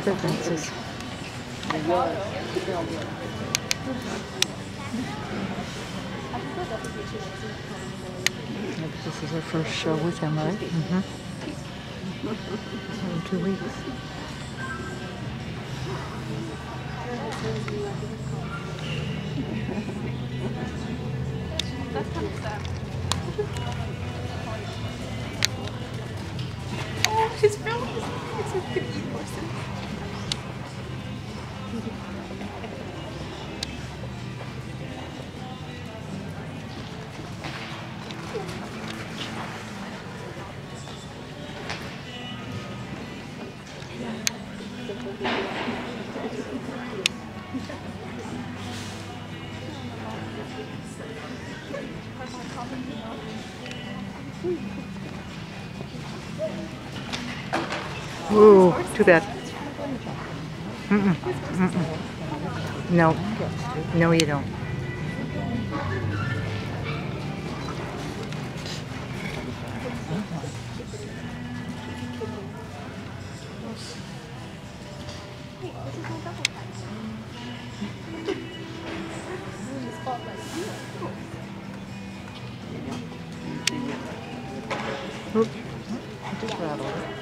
the fences. This is our first show with him, right? Mm-hmm. In 2 weeks. That's kind of sad. Oh, his belly is a big person. Ooh, too bad. Mm-mm. Mm-mm. No. No, you don't. Oop. I just rattled it.